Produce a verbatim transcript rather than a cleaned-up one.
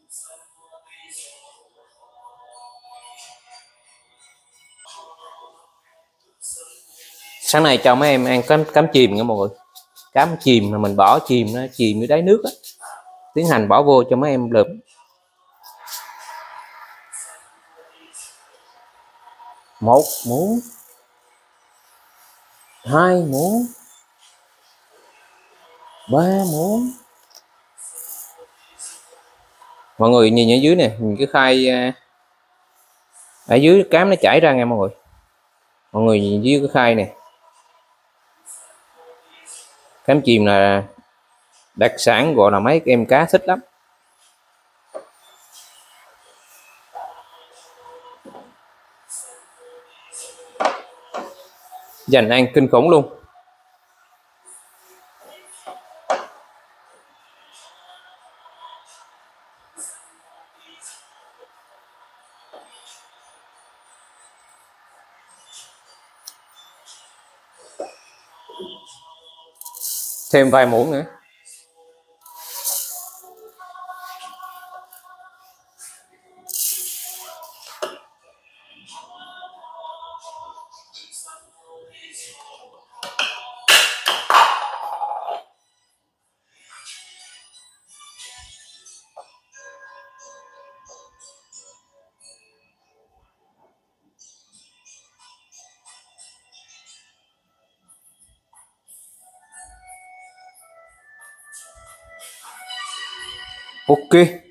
Sáng nay cho mấy em ăn cám cám chìm nha mọi người. Cám chìm mà mình bỏ chìm nó chìm dưới đáy nước á, tiến hành bỏ vô cho mấy em lượm. Một muỗng, hai muỗng, ba muỗng. Mọi người nhìn ở dưới nè, nhìn cái khay ở dưới cám nó chảy ra nha mọi người. Mọi người nhìn dưới cái khay nè, cám chìm là đặc sản gọi là mấy em cá thích lắm, dành ăn kinh khủng luôn. Thêm vài muỗng nữa. Ok.